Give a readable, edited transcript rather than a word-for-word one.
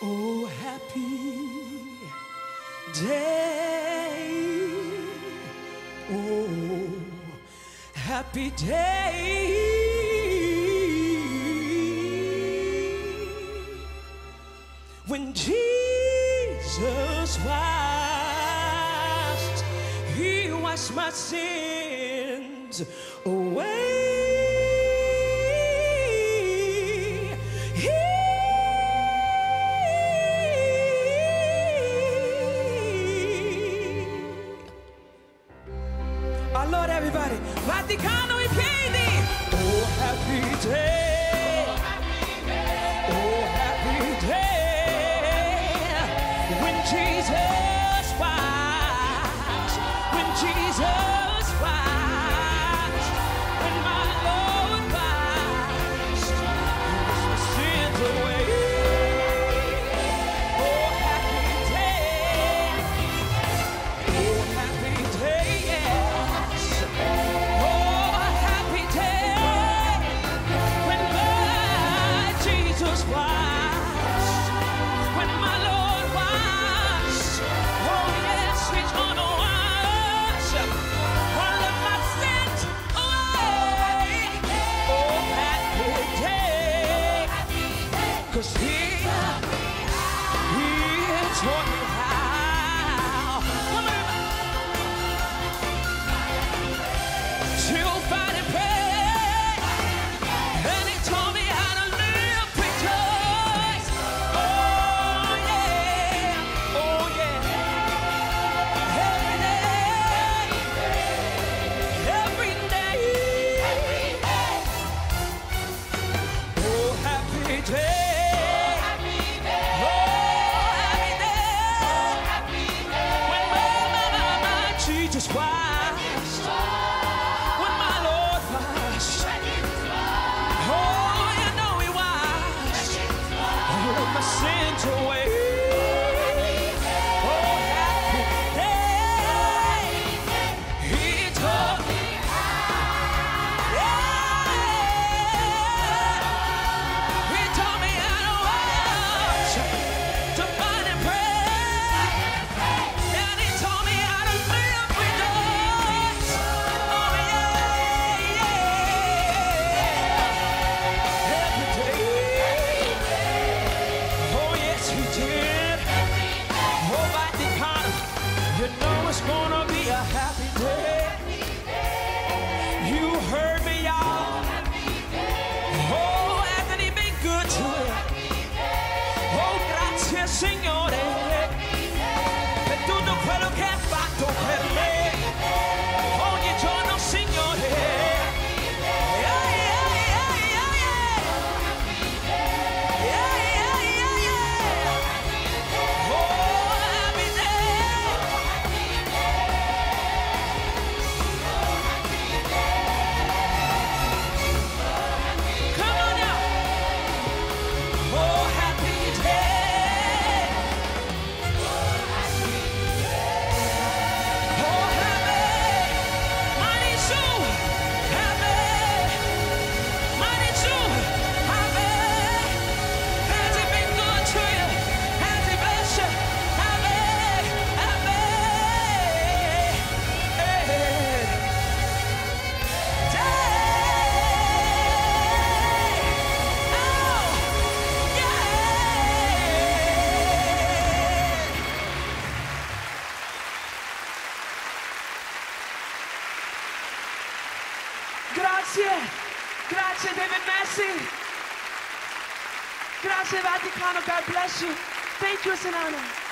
Oh, happy day. Oh, happy day. When Jesus washed, he washed my sins away. Our Lord, everybody, Vatican in piedi. Oh, happy day. Oh, happy day. When Jesus washed, when Jesus washed, when my Lord washed, he washed my sins away. Oh, happy day. Oh, happy day, yes. Oh, happy day. When my Jesus washed, when my Lord washed, oh yes, he's gonna wash all of my sins away. Oh, happy day, 'cause he taught me how. Come on, to fight and pray, and he taught me how to live victorious. Oh yeah, oh yeah. Every day, every day. Oh, happy day. Oh, happy day. When my Jesus washed, when my Lord washed, oh, you know he washed all of my sins away. Oh, happy day. He taught me how. Yeah. He taught me how to watch, to find and pray. And he taught me how to live with us. Oh, yeah, yeah. Every day. Oh, yes, he did. Oh, Vatican, you know it's gonna be a happy day. You heard me, y'all. Oh, hasn't he been good to you? Oh, grazie, Signore. Per tutto quello che ha fatto per me. Ogni giorno, Signore. Yeah, yeah, yeah, yeah, yeah. Yeah, yeah, yeah, yeah. Oh, happy day. Come on now. Oh, happy day. Oh, happy. Mighty soul. Happy. Mighty soul. Happy. Has he been good to you? Has he blessed you? Happy. Happy. Day. Oh, yeah. Grazie, grazie David Messi. Grazie Vaticano, God bless you. Thank you, it's an honor.